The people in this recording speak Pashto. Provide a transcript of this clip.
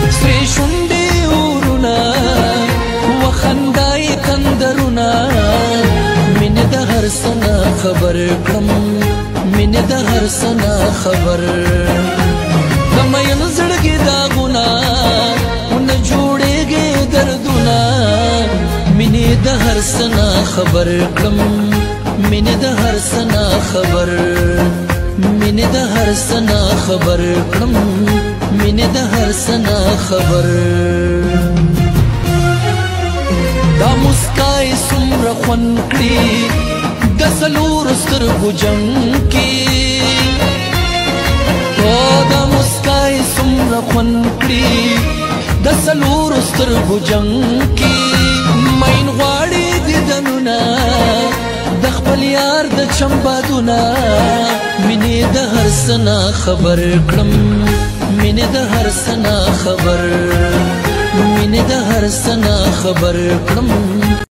سری شونډې ورونه وخندای تندرونه مینې د هر څه نه خبر کړم مینې د هر څه نه خبر د مین زړګي داغونه ونه جوړېږي دردونه مینې د هر څه نه خبر کړم مینې د هر څه نه خبر مینې د هر څه نه خبر کړم مینې د هر څه نه خبر دا مسکای څومره خوند کړي د څلورو سترګو جنګ کې دا مسکای څومره خوند کړي د څلورو سترګو جنګ کې مین غواړي دیدنونه د خپل یار د چمبادونه مینې د هر څه نه خبر کړم مینې د هر څه نه خبر مینې د هر څه نه خبر کړم